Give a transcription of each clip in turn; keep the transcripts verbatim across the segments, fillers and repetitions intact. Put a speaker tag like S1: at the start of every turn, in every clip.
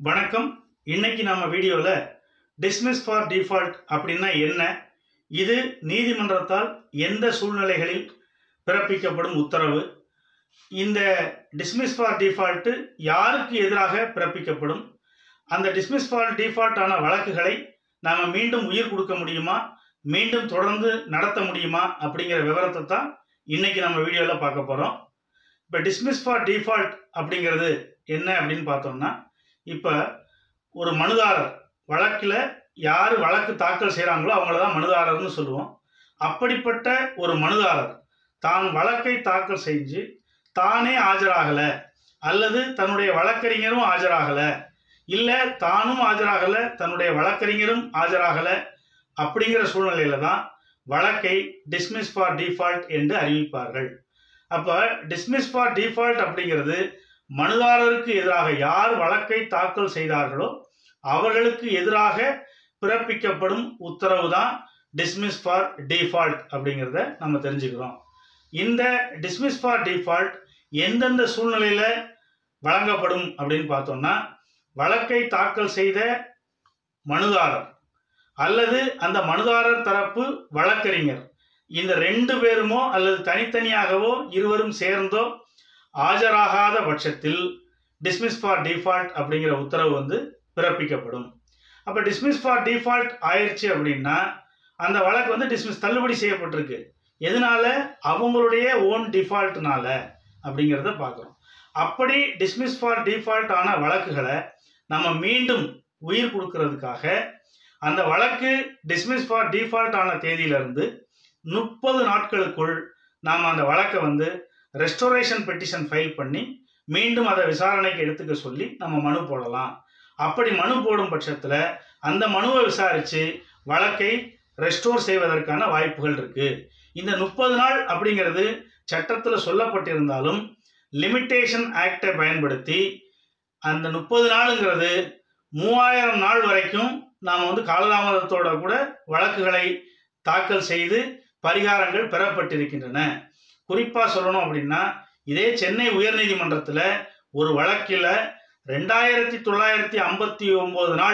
S1: வணக்கம். இன்னைக்கு நம்ம வீடியோல டிஸ்மிஸ் ஃபார் டிஃபால்ட் அப்படின்னா என்ன, இது நீதிமன்றத்தால் எந்த சூழ்நிலைகளில் பிறப்பிக்கப்படும் உத்தரவு, இந்த டிஸ்மிஸ் ஃபார் டிஃபால்ட் யாருக்கு எதிராக பிறப்பிக்கப்படும், அந்த டிஸ்மிஸ் ஃபார் டிஃபால்ட் ஆன வழக்குகளை நாம மீண்டும் உயிர் கொடுக்க முடியுமா, மீண்டும் தொடர்ந்து நடத்த முடியுமா அப்படிங்கிற விவரத்தை தான் இன்னைக்கு நம்ம வீடியோல பார்க்க போறோம். இப்போ டிஸ்மிஸ் ஃபார் டிஃபால்ட் அப்படிங்கிறது என்ன அப்படின்னு பார்த்தோம்னா, இப்போ ஒரு மனுதாரர் வழக்கில் யார் வழக்கு தாக்கல் செய்கிறாங்களோ அவங்கள தான் மனுதாரர்னு சொல்லுவோம். அப்படிப்பட்ட ஒரு மனுதாரர் தான் வழக்கை தாக்கல் செஞ்சு தானே ஆஜராகலை அல்லது தன்னுடைய வழக்கறிஞரும் ஆஜராகலை, இல்லை தானும் ஆஜராகலை தன்னுடைய வழக்கறிஞரும் ஆஜராகலை அப்படிங்கிற சூழ்நிலையில தான் வழக்கை டிஸ்மிஸ் ஃபார் டிஃபால்ட் என்று அறிவிப்பார்கள். அப்போ டிஸ்மிஸ் ஃபார் டிஃபால்ட் அப்படிங்கிறது மனுதாரருக்கு எதிராக யார் வழக்கை தாக்கல் செய்தார்களோ அவர்களுக்கு எதிராக பிறப்பிக்கப்படும் உத்தரவு தான் டிஸ்மிஸ் ஃபார் டிஃபால்ட் அப்படிங்கிறத நம்ம தெரிஞ்சுக்கிறோம். இந்த டிஸ்மிஸ் ஃபார் டிஃபால்ட் எந்தெந்த சூழ்நிலையில வழங்கப்படும் அப்படின்னு பார்த்தோம்னா, வழக்கை தாக்கல் செய்த மனுதாரர் அல்லது அந்த மனுதாரர் தரப்பு வழக்கறிஞர், இந்த ரெண்டு பேருமோ அல்லது தனித்தனியாகவோ இருவரும் சேர்ந்தோ ஆஜராகாத பட்சத்தில் டிஸ்மிஸ் ஃபார் டிஃபால்ட் அப்படிங்கிற உத்தரவு வந்து பிறப்பிக்கப்படும். அப்போ டிஸ்மிஸ் ஃபார் டிஃபால்ட் ஆயிடுச்சு அப்படின்னா அந்த வழக்கு வந்து டிஸ்மிஸ் தள்ளுபடி செய்யப்பட்டிருக்கு. எதனால? அவங்களுடைய ஓன் டிஃபால்ட்னால அப்படிங்கிறத பார்க்குறோம். அப்படி டிஸ்மிஸ் ஃபார் டிஃபால்ட் ஆன வழக்குகளை நம்ம மீண்டும் உயிர் கொடுக்கறதுக்காக அந்த வழக்கு டிஸ்மிஸ் ஃபார் டிஃபால்ட் ஆன தேதியிலிருந்து முப்பது நாட்களுக்குள் நாம் அந்த வழக்கை வந்து ரெஸ்டோரேஷன் பெட்டிஷன் ஃபைல் பண்ணி மீண்டும் அதை விசாரணைக்கு எடுத்துக்க சொல்லி நம்ம மனு போடலாம். அப்படி மனு போடும் பட்சத்தில் அந்த மனுவை விசாரித்து வழக்கை ரெஸ்டோர் செய்வதற்கான வாய்ப்புகள் இருக்கு. இந்த முப்பது நாள் அப்படிங்கிறது சட்டத்தில் சொல்லப்பட்டிருந்தாலும் லிமிட்டேஷன் ஆக்டை பயன்படுத்தி அந்த முப்பது நாளுங்கிறது மூவாயிரம் நாள் வரைக்கும் நாம் வந்து காலதாமதத்தோட கூட வழக்குகளை தாக்கல் செய்து பரிகாரங்கள் பெறப்பட்டிருக்கின்றன. குறிப்பாக சொல்லணும் அப்படின்னா, இதே சென்னை உயர்நீதிமன்றத்தில் ஒரு வழக்கில் ரெண்டாயிரத்தி தொள்ளாயிரத்தி ஐம்பத்தி ஒன்பது நாள்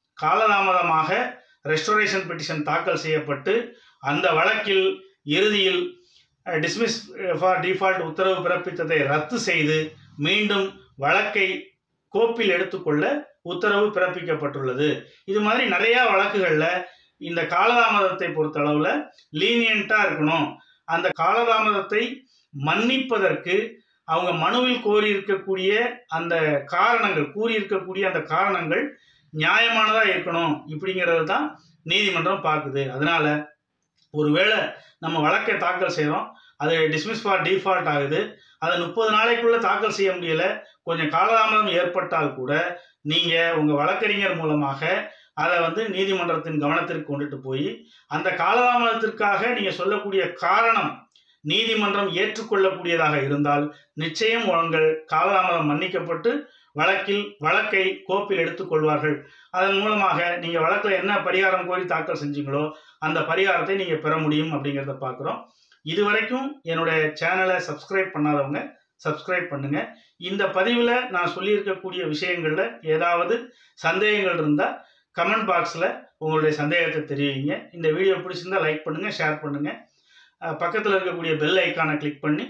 S1: காலதாமதமாக ரெஸ்டோரேஷன் பெட்டிஷன் தாக்கல் செய்யப்பட்டு அந்த வழக்கில் இறுதியில் டிஸ்மிஸ் ஃபார் டிஃபால்ட் உத்தரவு பிறப்பித்ததை ரத்து செய்து மீண்டும் வழக்கை கோப்பில் எடுத்துக்கொள்ள உத்தரவு பிறப்பிக்கப்பட்டுள்ளது. இது மாதிரி நிறையா வழக்குகளில் இந்த காலதாமதத்தை பொறுத்தளவில் லீனியண்ட்டாக இருக்கணும், அந்த காலதாமதத்தை மன்னிப்பதற்கு அவங்க மனுவில் கோரியிருக்கக்கூடிய அந்த காரணங்கள் கூறியிருக்கக்கூடிய அந்த காரணங்கள் நியாயமானதாக இருக்கணும் இப்படிங்கிறது தான் நீதிமன்றம் பார்க்குது. அதனால ஒருவேளை நம்ம வழக்கை தாக்கல் செய்கிறோம், அது டிஸ்மிஸ் ஃபார் டிஃபால்ட் ஆகுது, அதை முப்பது நாளைக்குள்ளே தாக்கல் செய்ய முடியலை, கொஞ்சம் காலதாமதம் ஏற்பட்டால் கூட நீங்கள் உங்கள் வழக்கறிஞர் மூலமாக அதை வந்து நீதிமன்றத்தின் கவனத்திற்கு கொண்டுட்டு போய் அந்த காலதாமதத்திற்காக நீங்கள் சொல்லக்கூடிய காரணம் நீதிமன்றம் ஏற்றுக்கொள்ளக்கூடியதாக இருந்தால் நிச்சயம் உங்கள் காலதாமதம் மன்னிக்கப்பட்டு வழக்கில் வழக்கை கோப்பில் எடுத்துக்கொள்வார்கள். அதன் மூலமாக நீங்கள் வழக்கில் என்ன பரிகாரம் கோரி தாக்கல் செஞ்சீங்களோ அந்த பரிகாரத்தை நீங்கள் பெற முடியும் அப்படிங்கிறத பார்க்குறோம். இதுவரைக்கும் என்னுடைய சேனலை சப்ஸ்கிரைப் பண்ணாதவங்க சப்ஸ்கிரைப் பண்ணுங்கள். இந்த பதிவில் நான் சொல்லியிருக்கக்கூடிய விஷயங்களில் ஏதாவது சந்தேகங்கள் இருந்தால் கமெண்ட் பாக்ஸில் உங்களுடைய சந்தேகத்தை தெரிவிங்க. இந்த வீடியோ பிடிச்சிருந்தால் லைக் பண்ணுங்கள், ஷேர் பண்ணுங்கள். பக்கத்தில் இருக்கக்கூடிய பெல் ஐக்கானை கிளிக் பண்ணி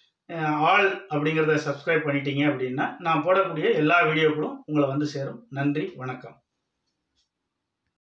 S1: ஆல் அப்படிங்கிறத சப்ஸ்கிரைப் பண்ணிட்டீங்க அப்படின்னா நான் போடக்கூடிய எல்லா வீடியோக்களும் உங்களை வந்து சேரும். நன்றி, வணக்கம்.